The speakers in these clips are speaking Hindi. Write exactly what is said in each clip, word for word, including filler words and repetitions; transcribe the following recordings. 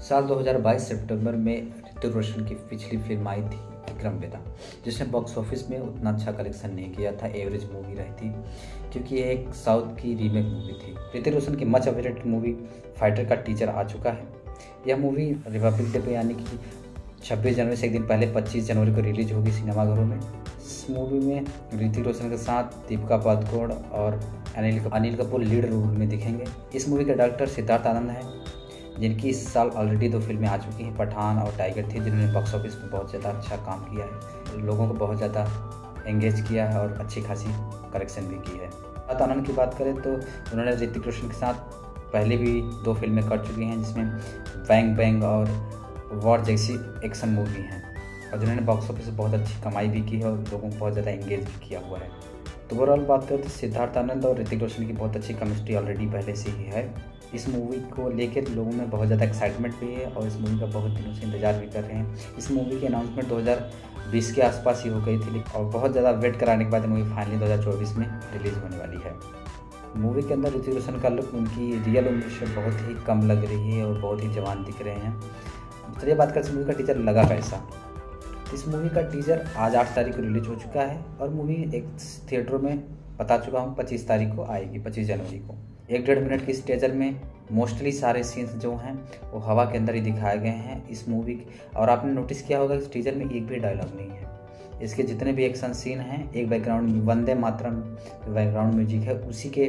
साल दो हज़ार बाईस सितंबर में ऋतिक रोशन की पिछली फिल्म आई थी विक्रम वेदा, जिसने बॉक्स ऑफिस में उतना अच्छा कलेक्शन नहीं किया था। एवरेज मूवी रही थी क्योंकि ये एक साउथ की रीमेक मूवी थी। ऋतिक रोशन की मच अवेटेड मूवी फाइटर का टीजर आ चुका है। यह मूवी रिपब्लिक डे पे यानी कि छब्बीस जनवरी से एक दिन पहले पच्चीस जनवरी को रिलीज होगी सिनेमाघरों में। इस मूवी में ऋतिक रोशन के साथ दीपिका पादुकोण और अनिल अनिल कपूर लीड रोल में दिखेंगे। इस मूवी के डायरेक्टर सिद्धार्थ आनंद हैं, जिनकी इस साल ऑलरेडी दो फिल्में आ चुकी हैं, पठान और टाइगर थी, जिन्होंने बॉक्स ऑफिस में बहुत ज़्यादा अच्छा काम किया है, लोगों को बहुत ज़्यादा एंगेज किया है और अच्छी खासी कलेक्शन भी की है। सिद्धार्थ आनंद की बात करें तो उन्होंने ऋतिक रोशन के साथ पहले भी दो फिल्में कर चुकी हैं, जिसमें बैंग बैंग और वॉर जैसी एक्शन मूवी हैं, और जिन्होंने बॉक्स ऑफिस में बहुत अच्छी कमाई भी की है और लोगों को बहुत ज़्यादा एंगेज भी किया हुआ है। तो ओवरऑल बात करें तो सिद्धार्थ आनंद और ऋतिक रोशन की बहुत अच्छी केमिस्ट्री ऑलरेडी पहले से ही है। इस मूवी को लेकर लोगों में बहुत ज़्यादा एक्साइटमेंट भी है और इस मूवी का बहुत दिनों से इंतजार भी कर रहे हैं। इस मूवी की अनाउंसमेंट दो हज़ार बीस के आसपास ही हो गई थी और बहुत ज़्यादा वेट कराने के बाद मूवी फाइनली दो हज़ार चौबीस में रिलीज़ होने वाली है। मूवी के अंदर ऋतिक रोशन का लुक उनकी रियल उम्र से बहुत ही कम लग रही है और बहुत ही जवान दिख रहे हैं। चलिए बात करते हैं मूवी का टीजर लगा कैसा। इस मूवी का टीजर आज आठ तारीख को रिलीज हो चुका है और मूवी एक थिएटरों में बता चुका हूँ पच्चीस तारीख को आएगी, पच्चीस जनवरी को। एक डेढ़ मिनट के इस टीजर में मोस्टली सारे सीन्स जो हैं वो हवा के अंदर ही दिखाए गए हैं इस मूवी। और आपने नोटिस किया होगा इस टीजर में एक भी डायलॉग नहीं है। इसके जितने भी एक्शन सीन हैं, एक background Vande Mataram background music है, उसी के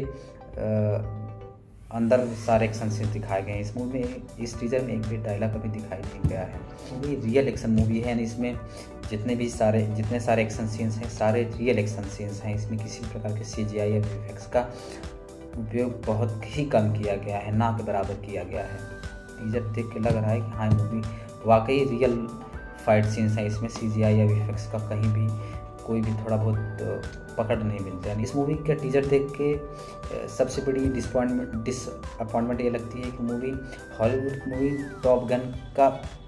आ, अंदर सारे एक्शन सीन दिखाए गए हैं। इस मूवी में इस टीजर में एक भी डायलॉग अभी दिखाई नहीं गया है। मूवी रियल एक्शन मूवी है, यानी इसमें जितने भी सारे जितने सारे एक्शन सीन्स हैं सारे रियल एक्शन सीन्स हैं। इसमें किसी प्रकार के सी जी आई या वी एफ एक्स का उपयोग बहुत ही कम किया गया है, ना के बराबर किया गया है। टीजर देख के लग रहा है कि हाँ मूवी वाकई रियल फाइट सीन्स हैं। इसमें सी जी आई या वी एफ एक्स का कहीं भी कोई भी थोड़ा बहुत पकड़ नहीं मिलता है। इस मूवी का टीजर देख के सबसे बड़ी डिसअपॉइंटमेंट डिसअपॉइंटमेंट ये लगती है कि movie Hollywood movie top gun का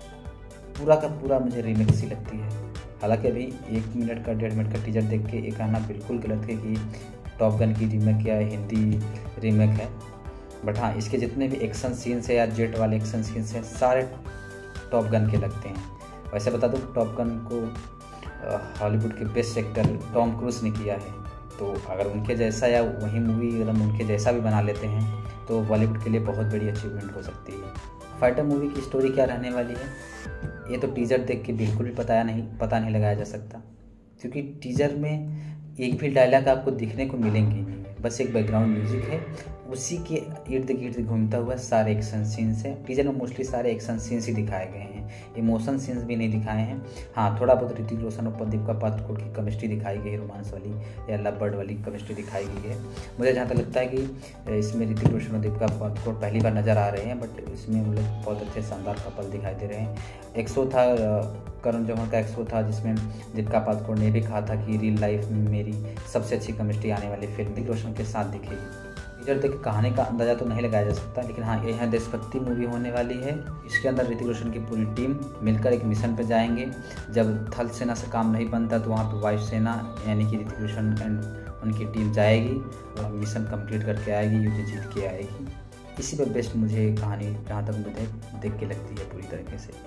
पूरा का पूरा मुझे रीमेक सी लगती है। हालांकि अभी एक मिनट का डेढ़ मिनट का टीजर देख के ये कहना बिल्कुल गलत है कि टॉप गन की रीमेक या हिंदी रीमेक है, बट हाँ इसके जितने भी एक्शन सीन्स हैं या जेट वाले एक्शन सीन्स हैं सारे टॉप गन के लगते हैं। वैसे बता दूँ टॉप गन को हॉलीवुड के बेस्ट एक्टर टॉम क्रूज ने किया है, तो अगर उनके जैसा या वही मूवी अगर हम उनके जैसा भी बना लेते हैं तो बॉलीवुड के लिए बहुत बड़ी अचीवमेंट हो सकती है। फाइटर मूवी की स्टोरी क्या रहने वाली है ये तो टीजर देख के बिल्कुल भी पता नहीं पता नहीं लगाया जा सकता, क्योंकि टीजर में एक भी डायलॉग आपको दिखने को मिलेंगे नहीं। बस एक बैकग्राउंड म्यूजिक है, उसी के इर्द गिर्द घूमता हुआ सारे एक्शन सीन्स हैं। टीजर में मोस्टली सारे एक्शन सीन्स ही दिखाए गए हैं, इमोशन सीन्स भी नहीं दिखाए हैं। हाँ थोड़ा बहुत ऋतिक रोशन और दीपिका पादुकोण की केमिस्ट्री दिखाई गई है, रोमांस वाली या लव बर्ड वाली केमिस्ट्री दिखाई गई है। मुझे जहाँ तक लगता है कि इसमें ऋतिक रोशन और दीपिका पादुकोण पहली बार नज़र आ रहे हैं, बट इसमें हम लोग बहुत अच्छे शानदार कपल दिखाई दे रहे हैं। एक शो था करण जौहर का, एक शो था जिसमें दीपिका पादुकोण ने भी कहा था कि रियल लाइफ में मेरी सबसे अच्छी केमिस्ट्री आने वाली फिल्म ऋतिक रोशन के साथ दिखेगी। टीजर देख के कहानी का अंदाजा तो नहीं लगाया जा सकता, लेकिन हाँ ये यहाँ देशभक्ति मूवी होने वाली है। इसके अंदर ऋतिक रोशन की पूरी टीम मिलकर एक मिशन पे जाएंगे। जब थल सेना से काम नहीं बनता तो वहाँ पे वायु सेना यानी कि ऋतिक रोशन एंड उनकी टीम जाएगी और मिशन कंप्लीट करके आएगी, युद्ध जीत के आएगी। इसी पर बेस्ट मुझे कहानी जहाँ तक मुझे देख के लगती है पूरी तरीके से।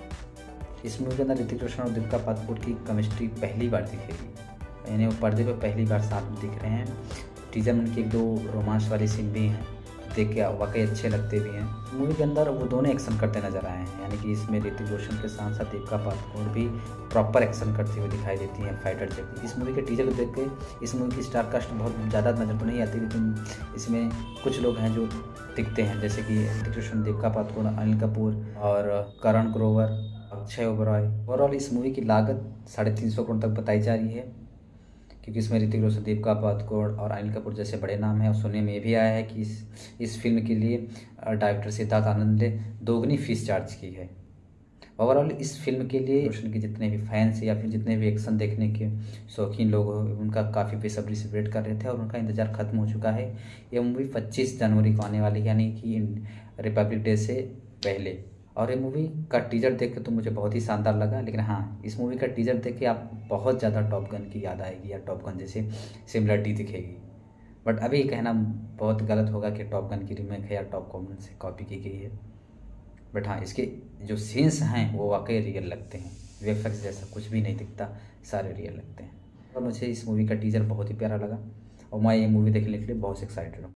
इस मूवी के अंदर ऋतिक रोशन और दीपिका पादुकोण की केमिस्ट्री पहली बार दिखेगी, यानी वो पर्दे पे पहली बार साथ में दिख रहे हैं। टीजर में उनकी एक दो रोमांस वाली सीन भी हैं, देख के वाकई अच्छे लगते भी हैं। मूवी के अंदर वो दोनों एक्शन करते नजर आए हैं, यानी कि इसमें ऋतिक रोशन के साथ साथ दीपिका पादुकोण भी प्रॉपर एक्शन करते हुए दिखाई देती हैं फाइटर जैसी। इस मूवी के टीजर को देख के इस मूवी की स्टार कास्ट बहुत ज़्यादा नजर तो नहीं आती, लेकिन इसमें कुछ लोग हैं जो दिखते हैं, जैसे कि ऋतिक रोशन, दीपिका पादुकोण, अनिल कपूर और करण ग्रोवर, अक्षय ओबरॉय। ओवरऑल इस मूवी की लागत साढ़े तीन सौ करोड़ तक बताई जा रही है, क्योंकि इसमें ऋतिक रोशन, दीपिका पादुकोण और अनिल कपूर जैसे बड़े नाम हैं। और सुनने में ये भी आया है कि इस इस फिल्म के लिए डायरेक्टर सिद्धार्थ आनंद ने दोगुनी फीस चार्ज की है। ओवरऑल इस फिल्म के लिए रोशन के जितने भी फैंस या फिर जितने भी एक्शन देखने के शौकीन लोग हो उनका काफ़ी बेसब्री से वेट कर रहे थे और उनका इंतज़ार खत्म हो चुका है। ये मूवी पच्चीस जनवरी को आने वाली है, यानी कि रिपब्लिक डे से पहले। और ये मूवी का टीजर देख के तो मुझे बहुत ही शानदार लगा, लेकिन हाँ इस मूवी का टीजर देख के आप बहुत ज़्यादा टॉप गन की याद आएगी या टॉप गन जैसे सिमिलरिटी दिखेगी। बट अभी कहना बहुत गलत होगा कि टॉप गन की रीमेक है या टॉप गन से कॉपी की गई है। बट हाँ, इसके जो सीन्स हैं वो वाकई रियल लगते हैं, वीएफएक्स जैसा कुछ भी नहीं दिखता, सारे रियल लगते हैं। और मुझे इस मूवी का टीजर बहुत ही प्यारा लगा और मैं ये मूवी देखने के लिए बहुत एक्साइटेड हूँ।